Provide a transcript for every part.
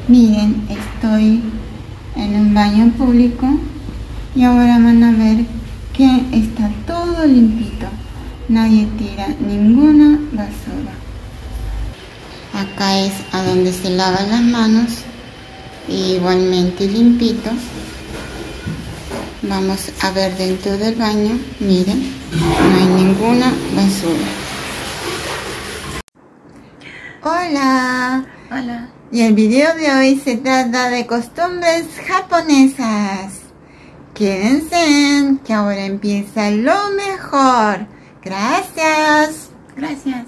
Miren, estoy en un baño público y ahora van a ver que está todo limpito. Nadie tira ninguna basura. Acá es a donde se lavan las manos, igualmente limpito. Vamos a ver dentro del baño. Miren, no hay ninguna basura. Hola. Hola. Y el video de hoy se trata de costumbres japonesas. Quédense, que ahora empieza lo mejor. Gracias. Gracias.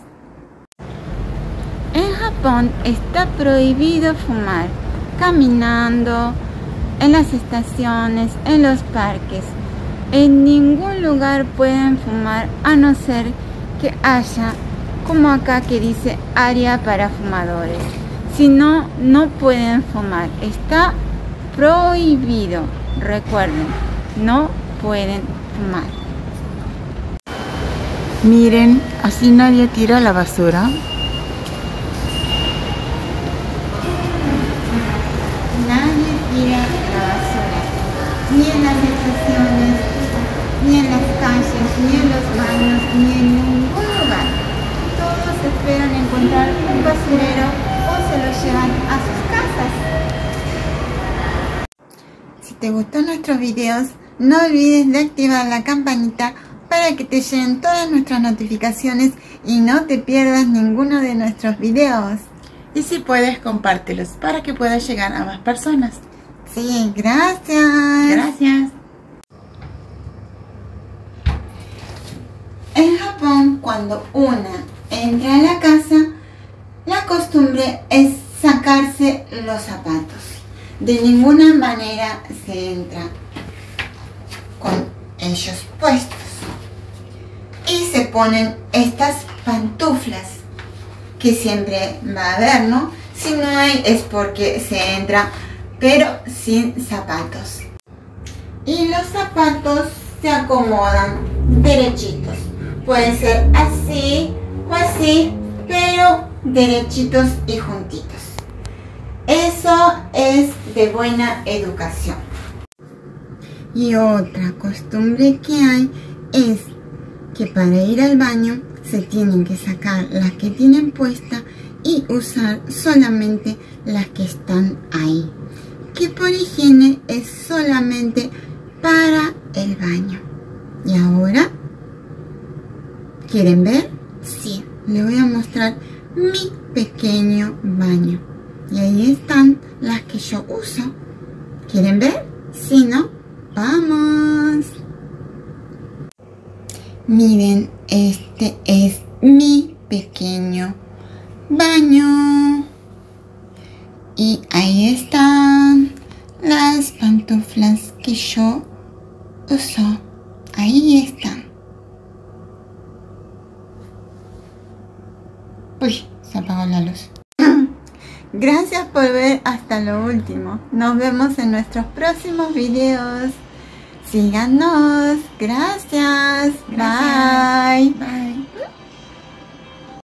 En Japón está prohibido fumar caminando, en las estaciones, en los parques. En ningún lugar pueden fumar a no ser que haya, como acá que dice, área para fumadores. Si no, no pueden fumar. Está prohibido. Recuerden, no pueden fumar. Miren, así nadie tira la basura. Nadie tira la basura, ni en las estaciones, ni en las calles, ni en los baños, ni en ningún lugar. Todos esperan encontrar un basurero o se lo llevan a sus casas. Si te gustó nuestros videos, no olvides de activar la campanita para que te lleguen todas nuestras notificaciones y no te pierdas ninguno de nuestros videos. Y si puedes, compártelos para que pueda llegar a más personas. Sí, gracias. Gracias. En Japón, cuando una entra a la casa, la costumbre es sacarse los zapatos. De ninguna manera se entra con ellos puestos. Y se ponen estas pantuflas, que siempre va a haber, ¿no? Si no hay es porque se entra, pero sin zapatos. Y los zapatos se acomodan derechitos. Puede ser así o así, pero derechitos y juntitos. Eso es de buena educación. Y otra costumbre que hay es que para ir al baño se tienen que sacar las que tienen puesta y usar solamente las que están ahí, que por higiene es solamente para el baño. Y ahora, ¿quieren ver? Sí, les voy a mostrar mi pequeño baño. Y ahí están las que yo uso. ¿Quieren ver? Si no, ¡vamos! Miren, este es mi pequeño baño. Y ahí están las pantuflas que yo uso. Ahí están. Uy, se apagó la luz. Gracias por ver hasta lo último. Nos vemos en nuestros próximos videos. Síganos. Gracias. Bye. Bye.